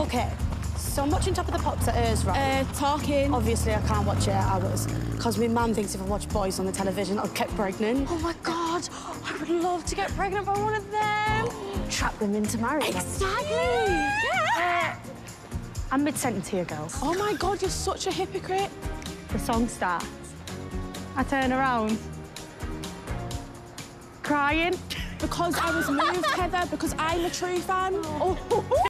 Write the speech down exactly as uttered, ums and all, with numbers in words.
OK, so I'm watching Top of the Pops at hers, right? Uh, talking. Obviously, I can't watch it at hours, because my mum thinks if I watch boys on the television, I'll get pregnant. Oh, my God. I would love to get pregnant by one of them. Trap them into marriage. Exactly. Yeah. Uh, I'm mid-sentence here, girls. Oh, my God, you're such a hypocrite. The song starts. I turn around. Crying. Because I was moved, Heather, because I'm a true fan. Oh.